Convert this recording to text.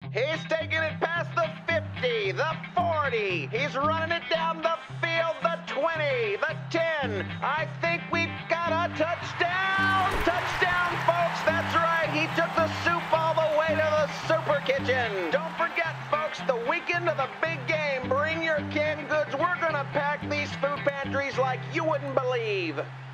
He's taking it past the 50, the 40. He's running it down the field, the 20, the 10. I think we've got a touchdown. Touchdown, folks. That's right. He took the soup all the way to the super kitchen. Don't forget, folks, the weekend of the big game. Bring your canned goods. We're going to pack these food pantries like you wouldn't believe.